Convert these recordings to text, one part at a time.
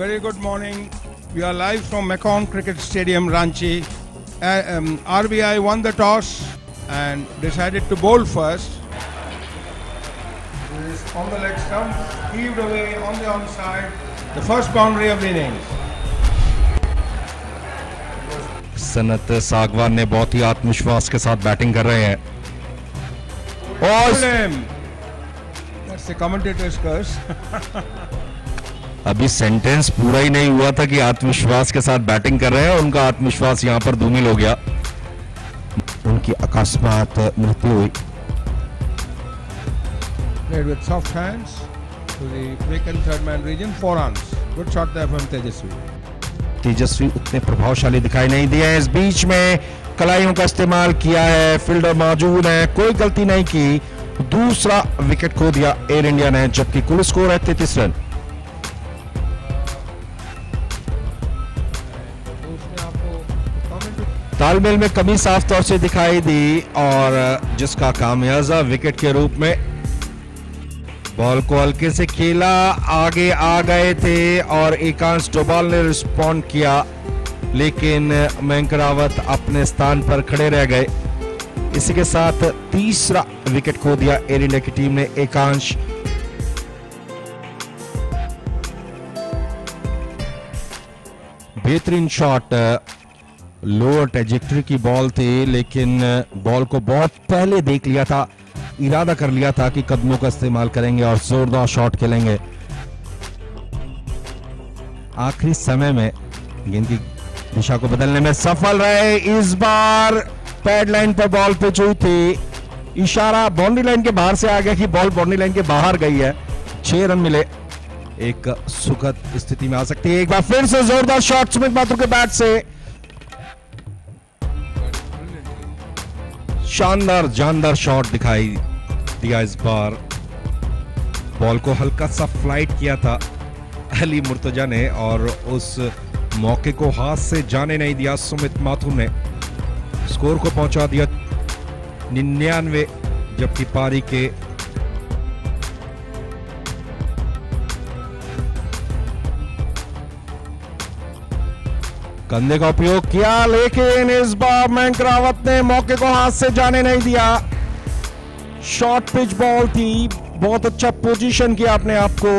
very good morning. We are live from Mekong Cricket Stadium, Ranchi. RBI won the toss and decided to bowl first. This is on the leg stump, heaved away on the onside. The first boundary of the innings. Sanat सागवान ने बहुत ही आत्मविश्वास के साथ batting कर रहे हैं और That's the commentator's curse. अभी सेंटेंस पूरा ही नहीं हुआ था कि आत्मविश्वास के साथ बैटिंग कर रहे हैं और उनका आत्मविश्वास यहां पर धूमिल हो गया। उनकी अकस्मात मृत्यु हुई। Played with soft hands to the vacant third man region, 4 runs. Good shot there from Tejasvi. तेजस्वी उतने प्रभावशाली दिखाई नहीं दिए। इस बीच में कलाइयों का इस्तेमाल किया है, फील्डर मौजूद है, कोई गलती नहीं की। दूसरा विकेट खो दिया एयर इंडिया ने, जबकि कुल स्कोर है 33 रन। तालमेल में कमी साफ तौर से दिखाई दी और जिसका खामियाजा विकेट के रूप में। बॉल को हल्के से खेला, आगे आ गए थे और एकांश डोभाल ने रिस्पॉन्ड किया, लेकिन मयंक रावत अपने स्थान पर खड़े रह गए। इसी के साथ तीसरा विकेट खो दिया एयर इंडिया की टीम ने। एकांश बेहतरीन शॉट, लोअर ट्रैजेक्टरी की बॉल थी, लेकिन बॉल को बहुत पहले देख लिया था, इरादा कर लिया था कि कदमों का इस्तेमाल करेंगे और जोरदार शॉट खेलेंगे। आखिरी समय में गेंद की दिशा को बदलने में सफल रहे। इस बार पैड लाइन पर बॉल पिच हुई थी, इशारा बाउंड्री लाइन के बाहर से आ गया कि बॉल बाउंड्री लाइन के बाहर गई है। 6 रन मिले, एक सुखद स्थिति में आ सकती है। एक बार फिर से जोरदार शॉट सुमित माथुर के बैट से, शानदार जानदार शॉट दिखाई दिया। इस बार बॉल को हल्का सा फ्लाइट किया था अली मुर्तजा ने और उस मौके को हाथ से जाने नहीं दिया सुमित माथुर ने। स्कोर को पहुंचा दिया 99, जबकि पारी के कंधे का उपयोग किया, लेकिन इस बार मयंक रावत ने मौके को हाथ से जाने नहीं दिया। शॉर्ट पिच बॉल थी, बहुत अच्छा पोजीशन किया अपने आप को।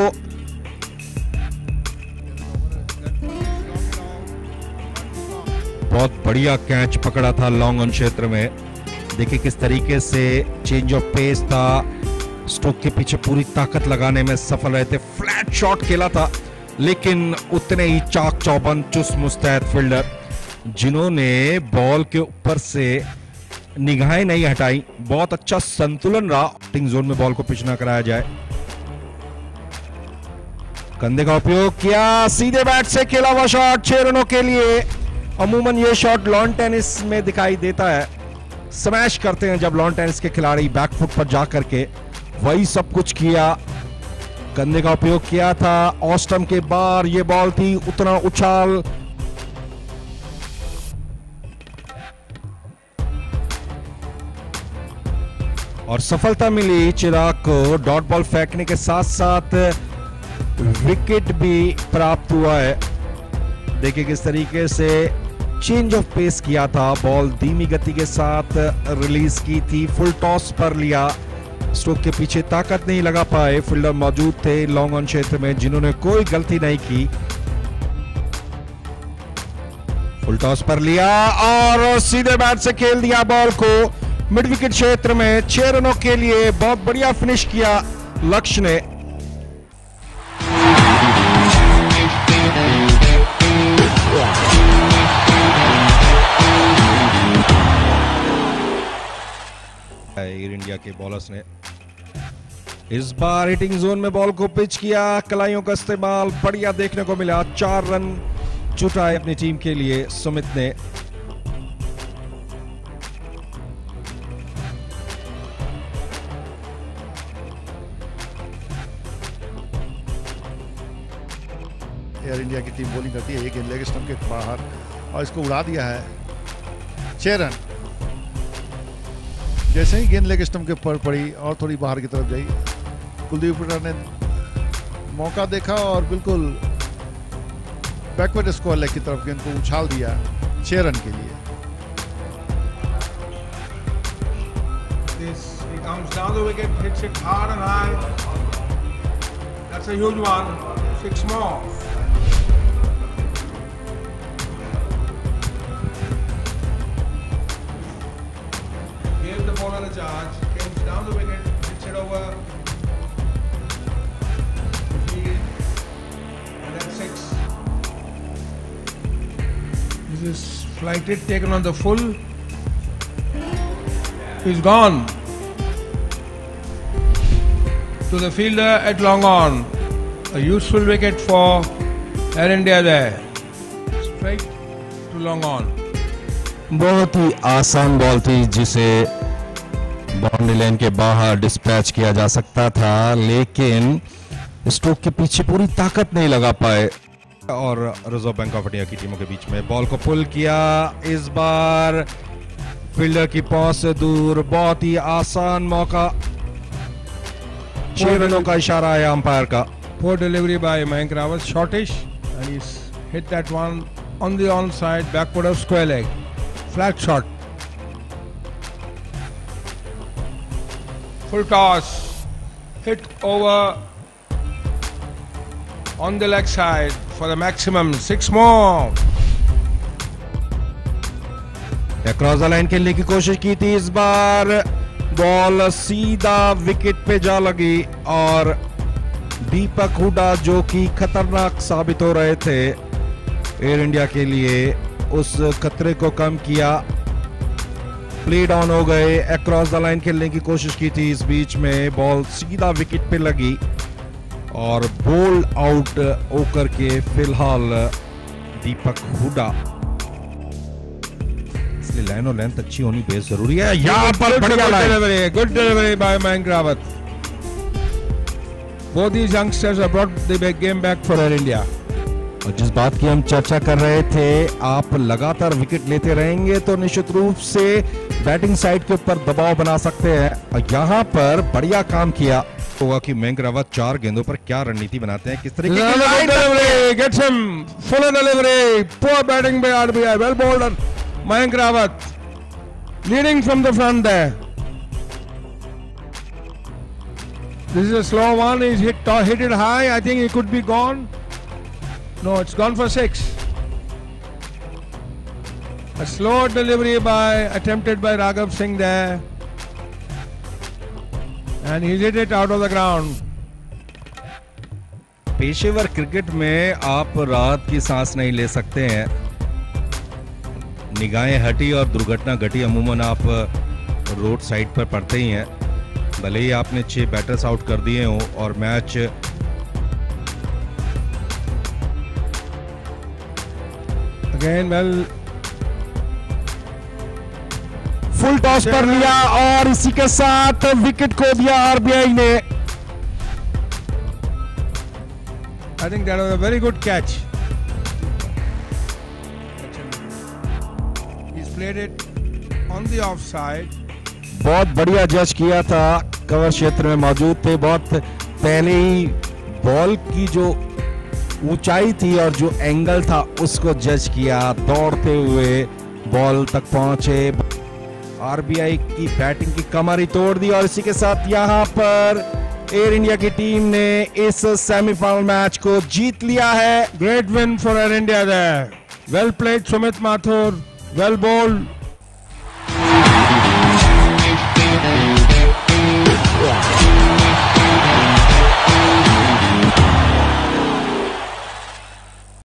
बहुत बढ़िया कैच पकड़ा था लॉन्ग ऑन क्षेत्र में। देखिए किस तरीके से चेंज ऑफ पेस था, स्ट्रोक के पीछे पूरी ताकत लगाने में सफल रहे थे। फ्लैट शॉट खेला था, लेकिन उतने ही चाक चौबंद चुस्त मुस्तैद फील्डर जिन्होंने बॉल के ऊपर से निगाहें नहीं हटाई। बहुत अच्छा संतुलन रहा, बैटिंग जोन में बॉल को पिच ना कराया जाए। कंधे का उपयोग किया, सीधे बैट से खेला हुआ शॉट 6 रनों के लिए। अमूमन ये शॉट लॉन टेनिस में दिखाई देता है, स्मैश करते हैं जब लॉन टेनिस के खिलाड़ी बैकफुट पर जाकर के, वही सब कुछ किया। कंधे का उपयोग किया था, ऑस्टम के बाहर ये बॉल थी, उतना उछाल। और सफलता मिली चिराग को। डॉट बॉल फेंकने के साथ साथ विकेट भी प्राप्त हुआ है। देखिए किस तरीके से चेंज ऑफ पेस किया था, बॉल धीमी गति के साथ रिलीज की थी, फुल टॉस पर लिया। स्ट्रोक के पीछे ताकत नहीं लगा पाए, फील्डर मौजूद थे लॉन्ग ऑन क्षेत्र में जिन्होंने कोई गलती नहीं की। फुल टॉस पर लिया और सीधे बैट से खेल दिया बॉल को मिड विकेट क्षेत्र में। 6 रनों के लिए बहुत बढ़िया फिनिश किया लक्ष्य ने। एयर इंडिया के बॉलर्स ने इस बार हिटिंग जोन में बॉल को पिच किया, कलाइयों का इस्तेमाल बढ़िया देखने को मिला। 4 रन जुटाए अपनी टीम के लिए सुमित ने। एयर इंडिया की टीम बॉलिंग करती है, एक लेग स्टंप के बाहर और इसको उड़ा दिया है। 6 रन। जैसे ही गेंद लेग स्टंप के ऊपर पड़ी और थोड़ी बाहर की तरफ गई, कुलदीप ने मौका देखा और बिल्कुल बैकवर्ड स्क्वायर लेग की तरफ गेंद को उछाल दिया 6 रन के लिए। This, he comes down the wicket, hits it hard and high. That's a huge one. 6 more. Gave the bowler a charge, comes down the wicket, hits it over the field, and that's 6. This is flighted, taken on the full. He's gone to the fielder at long on. A useful wicket for Air India there. Straight to long on. बहुत ही आसान ball थी जिसे boundary line के बाहर dispatch किया जा सकता था, लेकिन स्ट्रोक के पीछे पूरी ताकत नहीं लगा पाए। और रिजर्व बैंक ऑफ इंडिया की टीमों के बीच में बॉल को पुल किया, इस बार फील्डर की पहुंच से दूर। बहुत ही आसान मौका, 6 रनों का इशारा है अंपायर का। Poor delivery by Mayank Rawat, shortish, and he's hit that one on the onside, backward of square leg. Flat shot. Full toss, hit over on the leg side for the maximum. 6 more. Cross the line खेलने की कोशिश की थी, इस बार ball सीधा wicket पे जा लगी और दीपक हुडा जो कि खतरनाक साबित हो रहे थे एयर इंडिया के लिए, उस खतरे को कम किया। प्ले डाउन हो गए, अक्रॉस द लाइन खेलने की कोशिश की थी, इस बीच में बॉल सीधा विकेट पे लगी और बोल्ड आउट होकर के फिलहाल दीपक हुडा। इसलिए लाइन और लेंथ अच्छी होनी बेहद जरूरी है। यहाँ पर Good delivery by Mayank Rawat. Both these youngsters have brought the game back for Air India. और जिस बात की हम चर्चा कर रहे थे, आप लगातार विकेट लेते रहेंगे तो निश्चित रूप से बैटिंग साइड के ऊपर दबाव बना सकते हैं, और यहाँ पर बढ़िया काम किया होगा कि मयंक रावत 4 गेंदों पर क्या रणनीति बनाते हैं, किस तरीके की delivery gets him full delivery. Poor batting by RBI. Well bowled Mayank Rawat, leading from the front there. This is a slow one. He's hit it high. I think he could be gone. No, it's gone for 6. A slow delivery attempted by Raghav Singh there, and he hit it out of the ground. पेशेवर cricket में आप राहत की सांस नहीं ले सकते हैं। निगाहें हटी और दुर्घटना घटी, अमूमन आप रोड साइड पर पड़ते ही हैं। भले ही आपने 6 बैटर्स आउट कर दिए हो और match again well full toss पर लिया और इसी के साथ विकेट खो दिया आरबीआई ने। I think that was a very good catch. He's played it on the offside. बहुत बढ़िया जज किया था, कवर क्षेत्र में मौजूद थे, बहुत पहले ही बॉल की जो ऊंचाई थी और जो एंगल था उसको जज किया, दौड़ते हुए बॉल तक पहुंचे। आरबीआई की बैटिंग की कमर ही तोड़ दी और इसी के साथ यहां पर एयर इंडिया की टीम ने इस सेमीफाइनल मैच को जीत लिया है। Great win for Air India there. Well played Sumit Mathur. Well bowled.